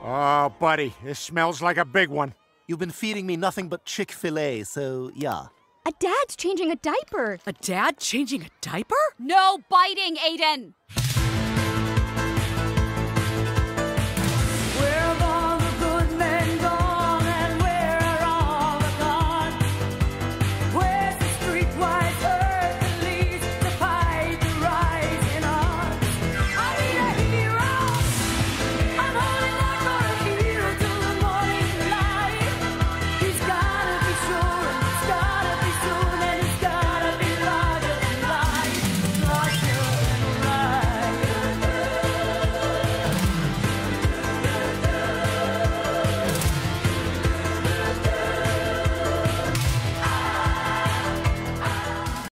Oh, buddy, this smells like a big one. You've been feeding me nothing but Chick-fil-A, so yeah. A dad's changing a diaper. A dad changing a diaper? No biting, Aiden!